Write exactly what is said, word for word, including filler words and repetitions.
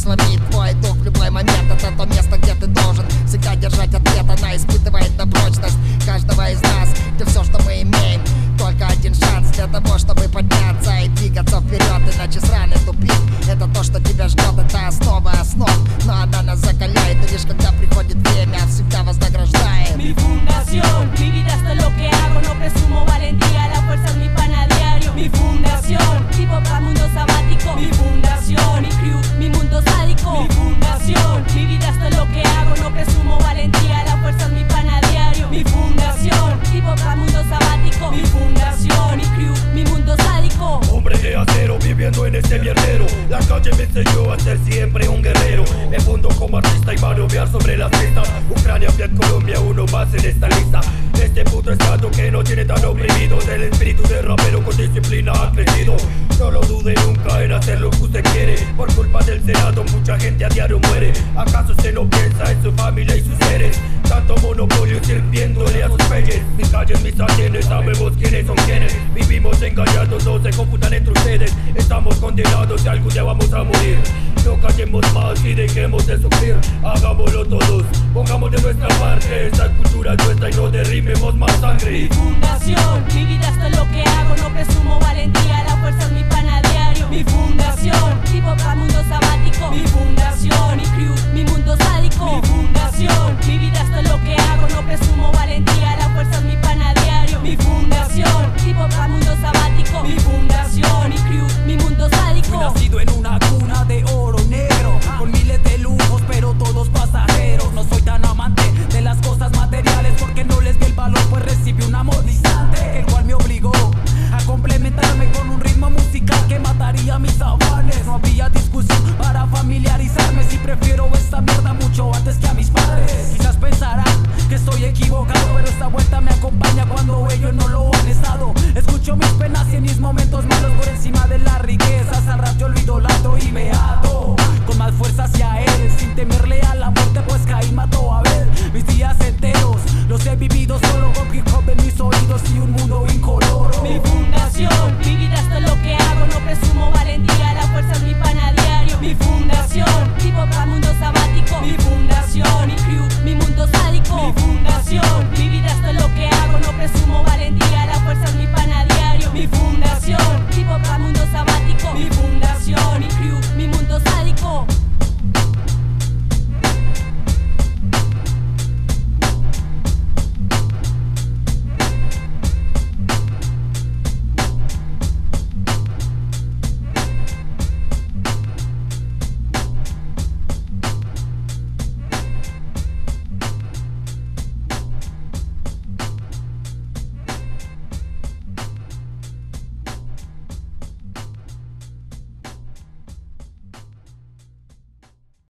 сломить твой дух в любой момент. Это то место, где ты должен всегда держать ответ. Она испытывает на прочность каждого из нас, где все, что мы имеем, только один шанс для того, чтобы подняться и двигаться вперед. Иначе сраный тупик — это то, что тебя ждет. Это основа основ, но она нас закаляет. И лишь когда приходит время, всегда вознаграждает. Mi fundación, mi vida es todo lo que hago. No presumo valentía, la fuerza es mi pan a diario. Mi fundación, tipo para mundo sabático. Mi fundación, mi crew, mi mundo sádico. Mi fundación, mi vida es todo lo que hago. No presumo valentía, la fuerza es mi pan a diario. Mi fundación, tipo para mundo sabático. Mi fundación, mi crew, mi mundo sádico. Hombre de acero viviendo en este mierdero. La calle me enseñó a ser siempre un guerrero. Me fundo como artista y manotear sobre las pistas. Ucrania, Viet, Colombia, uno más en esta lista. Este puto estado que no tiene tan oprimidos. El espíritu de rapero con disciplina ha crecido. No lo dude nunca en hacer lo que usted quiere. Por culpa del Senado mucha gente a diario muere. ¿Acaso usted no piensa en su familia y sus seres? Tanto monopolio sirviéndole a sus peyes. Mis calles, mis andenes, sabemos quiénes son quienes. Vivimos engañados, no se confundan entre ustedes. Estamos condenados y algún día vamos a morir. No callemos más y dejemos de sufrir. Hagámoslo todos, pongamos de nuestra parte. Esta cultura es nuestra y no derrimemos más sangre. Mi fundación, mi vida es todo lo que hago. No presumo valentía, la fuerza es mi pan a diario. Mi fundación, tipo para mundo sabático. Mi fundación, mi crew, mi mundo sádico. Mi fundación, mi vida es todo lo que hago. No presumo valentía, la fuerza es mi pan a diario. Mi fundación, tipo para mundo sabático. Mi fundación, mi crew, mi mundo sádico. Fui nacido en una cuna de oro negro, con miles de lujos pero todos pasajeros. No soy tan amante de las cosas materiales porque no les di el valor, pues recibí un amor distante, el cual me obligó a complementarme con un ritmo musical que mataría mis afanes. No había discusión para familiarizarme, si prefiero esta mierda mucho antes que a mis padres. Quizás pensarán que estoy equivocado, pero esta vuelta me acompaña cuando ellos no lo han estado. Escucho mis penas y en mis momentos malos por encima de las riquezas. Al rato olvido lato y me ato con más fuerza hacia él, sin temerle a la muerte, pues Caín mató a Abel. Mis días enteros los he vivido solo con hip hop en mis oídos y un mundo incoloro. Mi fundación,